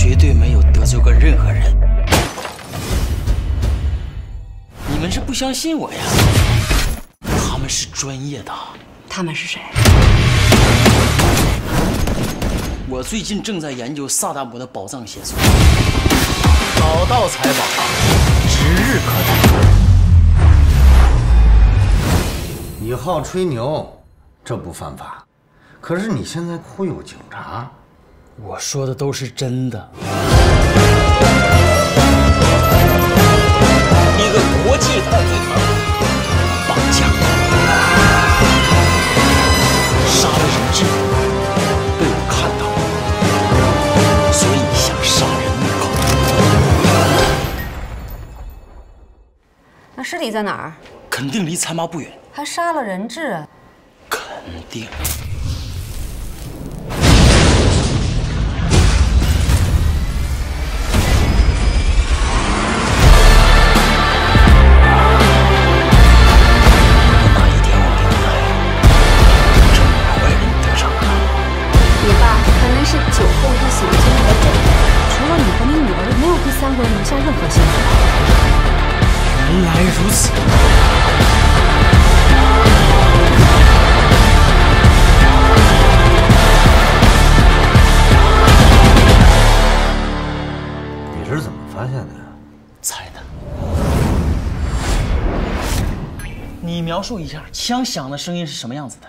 绝对没有得罪过任何人。你们是不相信我呀？他们是专业的。 他们是谁？ 我最近正在研究萨达姆的宝藏线索， 找到财宝，指日可待。 你好吹牛，这不犯法，可是你现在忽悠警察。 我说的都是真的。一个国际犯罪团伙绑架、杀了人质，被我看到了，所以想杀人灭口。 那尸体在哪儿？ 肯定离残妈不远。 还杀了人质？ 肯定。 酒后一宿经历了这个，除了你和你女儿，没有第三个人留下任何线索。 原来如此。 你是怎么发现的呀？ 猜的。你描述一下枪响的声音是什么样子的？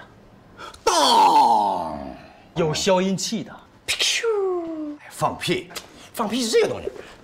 当， 有消音器的。 放屁！ 放屁是这个东西，